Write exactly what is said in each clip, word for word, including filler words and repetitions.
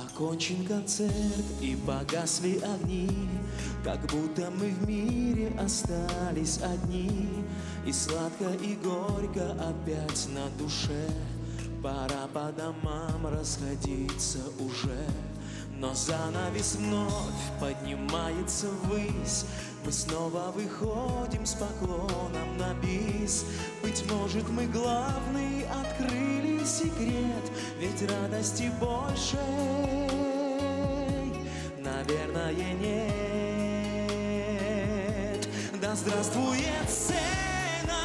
Окончен концерт и погасли огни, как будто мы в мире остались одни. И сладко, и горько опять на душе, пора по домам расходиться уже. Но занавес вновь поднимается ввысь, мы снова выходим с поклоном на бис. Быть может, мы главный открыли секрет, ведь радости больше, наверное, нет. Да здравствует сцена,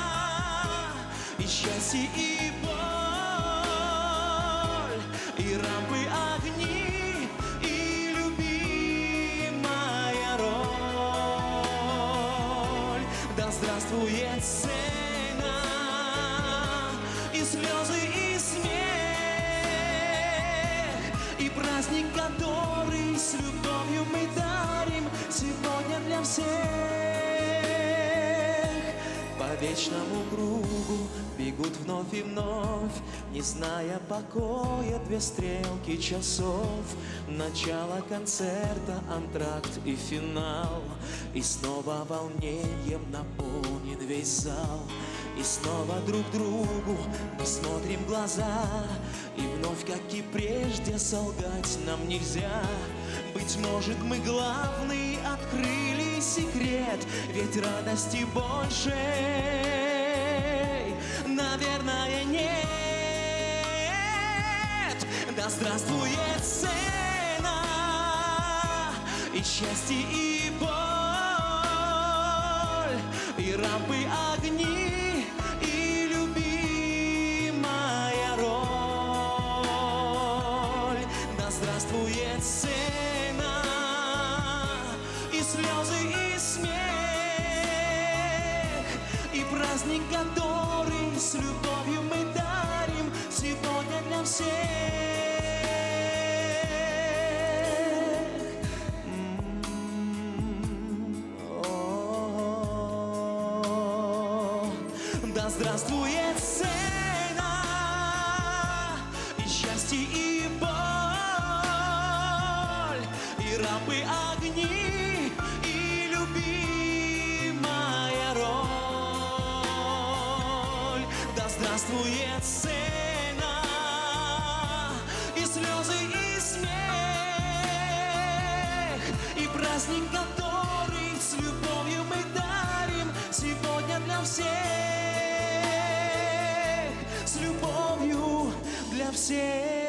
и счастье, и боль, и рампы, огни, и любимая роль. Да здравствует сцена, и слезы, и смех, и праздник, который с любовью мы дарим сегодня для всех. По вечному кругу бегут вновь и вновь, не зная покоя, две стрелки часов. Начало концерта, антракт и финал, и снова волнением наполнен весь зал. И снова друг другу мы смотрим в глаза, и вновь, как и прежде, солгать нам нельзя. Быть может, мы главный открыли секрет, ведь радости больше, наверное, нет. Да здравствует сцена, и счастье, и боль, и рампы, огни, и любимая роль. Да здравствует сцена, и слезы, и смех, и праздник, который с любовью мы дарим сегодня для всех. Да здравствует сцена, и счастье, и боль, и рампы, огни, и любимая роль. Да здравствует сцена, и слезы, и смех, и праздник, который с любовью мы дарим сегодня для всех. С любовью для всех.